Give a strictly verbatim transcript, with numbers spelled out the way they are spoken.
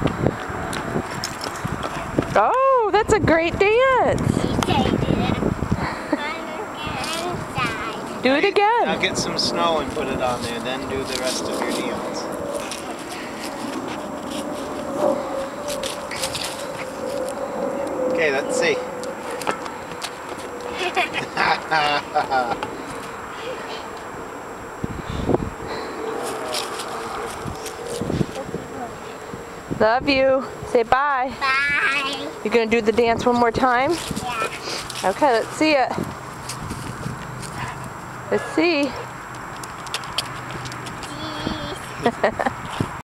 Oh, that's a great dance. Do it again. Now get some snow and put it on there, then do the rest of your dance. Okay, let's see. Love you. Say bye. Bye. You're gonna do the dance one more time? Yeah. Okay, let's see it. Let's see. Jeez.